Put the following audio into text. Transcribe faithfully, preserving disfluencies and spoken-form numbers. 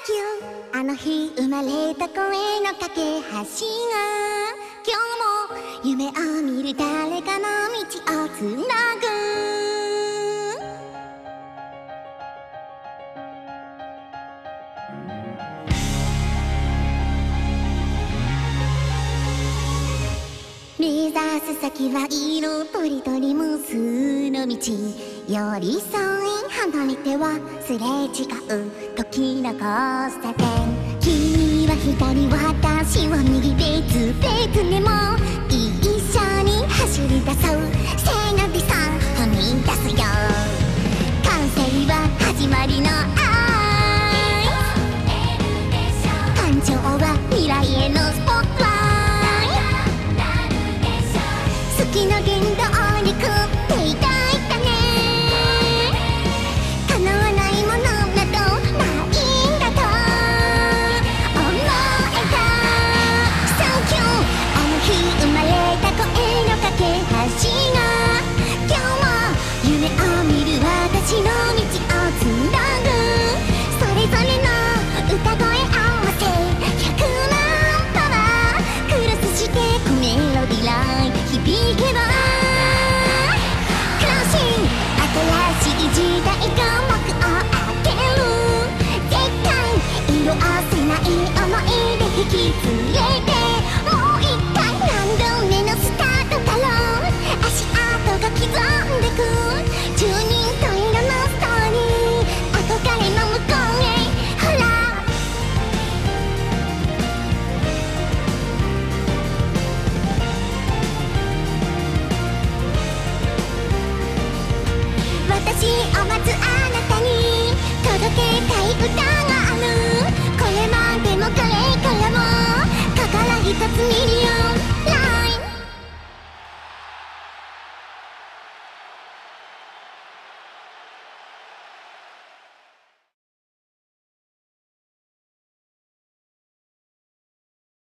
Thank you あの日生まれた声の架け橋が今日も夢を見る誰かの道をつなぐ目指す先は色とりどり無数の道寄り添い離れてはすれ違う時の交差点君は左私は右別々でも一緒に走り出そう背がでさ踏み出すよ完成は始まりの愛感情は未来へのスポットライト好きな言動に食っていたいたね叶わないものなどないんだと思えた Thank you あの日生まれた声の架け橋が今日も夢を見る私の道をつなぐそれぞれの歌声合わせひゃくまんパワークロスしてくメロディライン響けばクロッシング新しい時代が幕を開ける絶対色あせない想いで引き連れてもう一回何度目のスタートだろう足跡が刻んでく十人十色のストーリー憧れの向こうへほら私を待つあなたに届けたい歌があるこれまでもこれからも心一つに